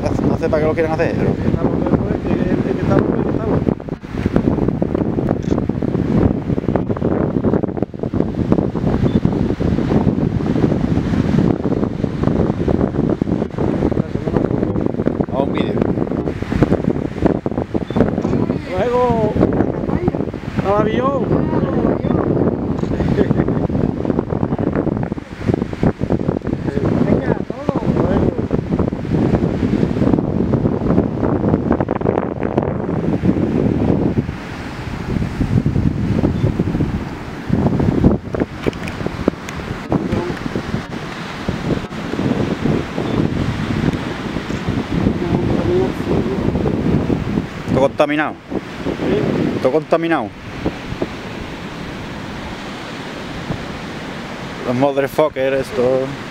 no sé para qué lo quieren hacer, pero... un vídeo. Luego, al avión. Todo contaminado. Todo contaminado. Los motherfuckers, esto.